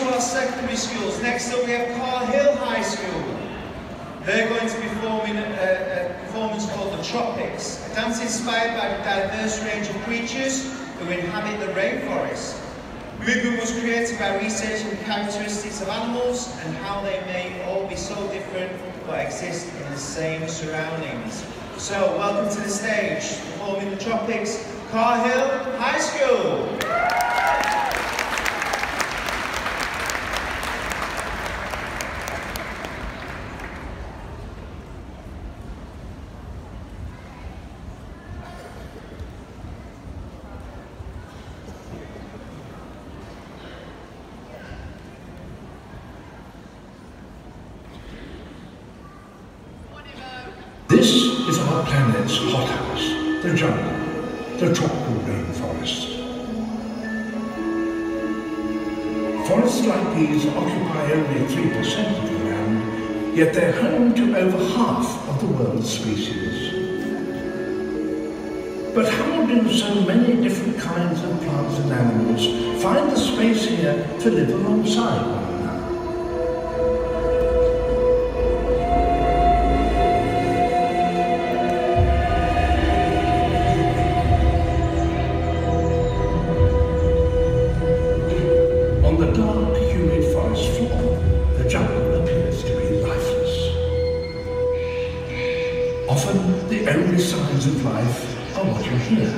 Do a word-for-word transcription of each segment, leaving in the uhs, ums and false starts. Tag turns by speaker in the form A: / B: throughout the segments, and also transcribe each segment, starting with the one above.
A: to our secondary schools. Next up we have Car Hill High School. They're going to be performing a, a performance called The Tropics, a dance inspired by the diverse range of creatures who inhabit the rainforest. The movement was created by researching the characteristics of animals and how they may all be so different but exist in the same surroundings. So, welcome to the stage, performing The Tropics, Car Hill High School.
B: This is our planet's hothouse, the jungle, the tropical rainforest. Forests like these occupy only three percent of the land, yet they're home to over half of the world's species. But how do so many different kinds of plants and animals find the space here to live alongside one another? On the dark, humid forest floor, the jungle appears to be lifeless. Often, the only signs of life are what you hear.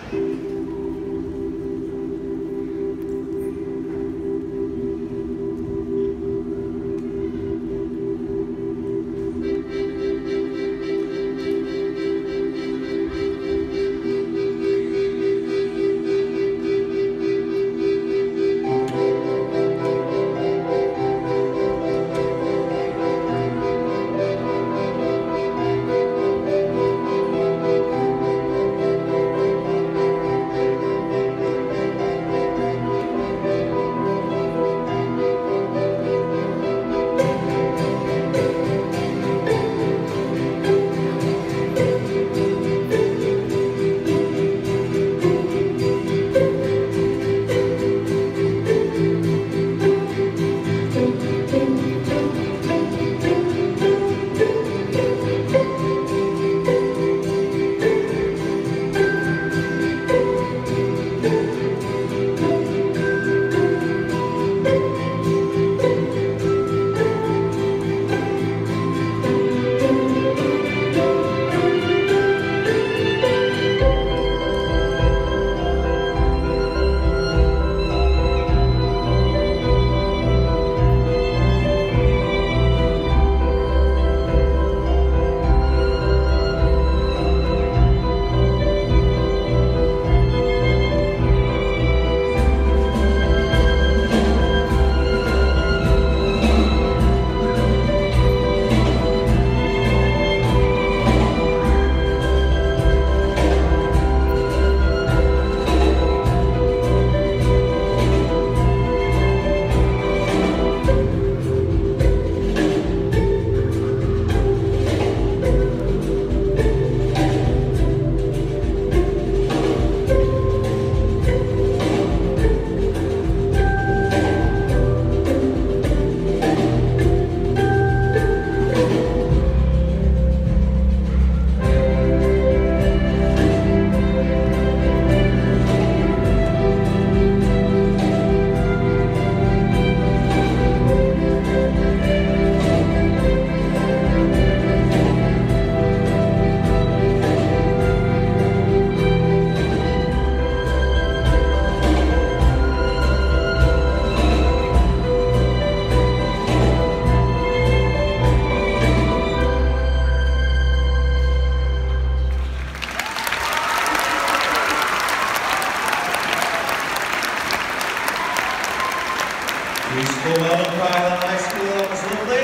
A: Beautiful, well done, Car Hill High School, that was lovely.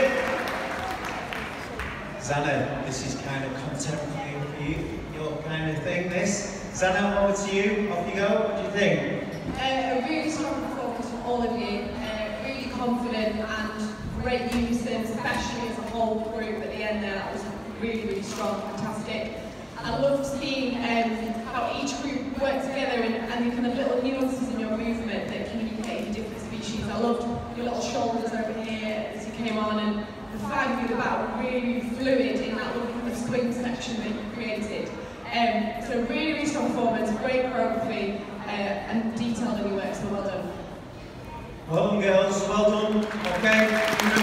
A: Zana, this is kind of contemporary for you, your kind of thing, this. Zana, over to you, off you go, what do you think?
C: Uh, a really strong performance from all of you, uh, really confident and great unison, especially as a whole group at the end there. That was really, really strong, fantastic. And I loved seeing um, how each group worked together and, and the kind of little nuances in your movement that communicated different species combinations. I loved your little shoulders over here as you came on, and the five of you at the back were really fluid in that little swing section that you created. Um, so really, really strong performance, great choreography, uh, and detailed in your work, so well done.
A: Well done, girls, well done. Okay.